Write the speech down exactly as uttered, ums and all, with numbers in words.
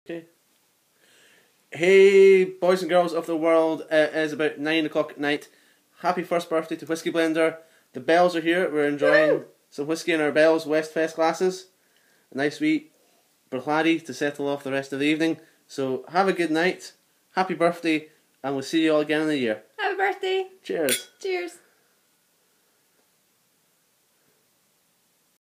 Okay. Hey, boys and girls of the world, it is about nine o'clock at night. Happy first birthday to Whiskey Blender. The bells are here, we're enjoying Woo! Some whiskey in our bells Westfest glasses. A nice wee Bruichladdich to settle off the rest of the evening. So have a good night, happy birthday, and we'll see you all again in the year. Happy birthday! Cheers! Cheers!